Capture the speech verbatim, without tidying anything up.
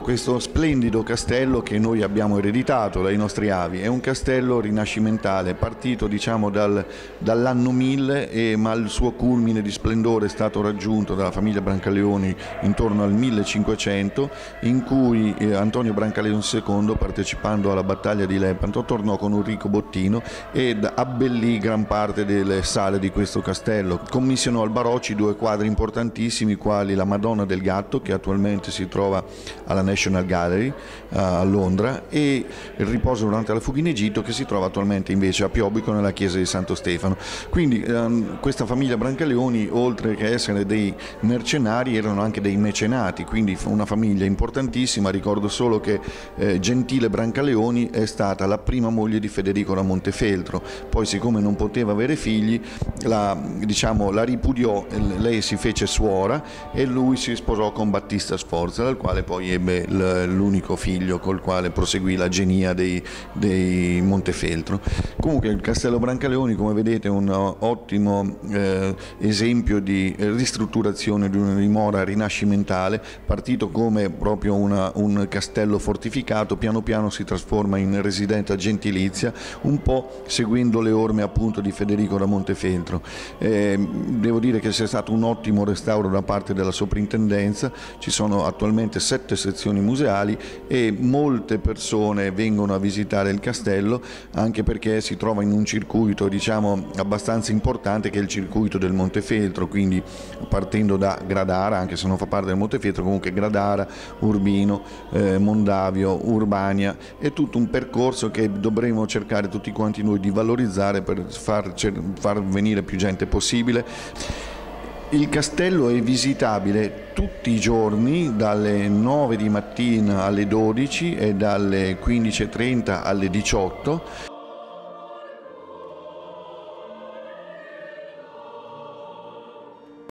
Questo splendido castello che noi abbiamo ereditato dai nostri avi è un castello rinascimentale, partito diciamo dal, dall'anno mille, e, ma il suo culmine di splendore è stato raggiunto dalla famiglia Brancaleoni intorno al millecinquecento, in cui eh, Antonio Brancaleone secondo, partecipando alla battaglia di Lepanto, tornò con Ulrico Bottino ed abbellì gran parte delle sale di questo castello. Commissionò al Barocci due quadri importantissimi, quali la Madonna del Gatto, che attualmente si trova alla National Gallery a Londra, e il Riposo durante la fuga in Egitto, che si trova attualmente invece a Piobico nella chiesa di Santo Stefano. Quindi ehm, questa famiglia Brancaleoni, oltre che essere dei mercenari, erano anche dei mecenati, quindi una famiglia importantissima. Ricordo solo che eh, Gentile Brancaleoni è stata la prima moglie di Federico da Montefeltro, poi siccome non poteva avere figli la, diciamo, la ripudiò, lei si fece suora e lui si sposò con Battista Sforza, dal quale poi ebbe l'unico figlio col quale proseguì la genia dei, dei Montefeltro. Comunque il Castello Brancaleoni, come vedete, è un ottimo eh, esempio di ristrutturazione di una dimora rinascimentale, partito come proprio una, un castello fortificato, piano piano si trasforma in residenza gentilizia, un po' seguendo le orme appunto di Federico da Montefeltro. Eh, devo dire che c'è stato un ottimo restauro da parte della soprintendenza, ci sono attualmente sette sezioni museali e molte persone vengono a visitare il castello, anche perché si trova in un circuito diciamo abbastanza importante, che è il circuito del Montefeltro, quindi partendo da Gradara, anche se non fa parte del Montefeltro, comunque Gradara, Urbino, eh, Mondavio, Urbania, è tutto un percorso che dovremo cercare tutti quanti noi di valorizzare per far, far venire più gente possibile. Il castello è visitabile tutti i giorni dalle nove di mattina alle dodici e dalle quindici e trenta alle diciotto.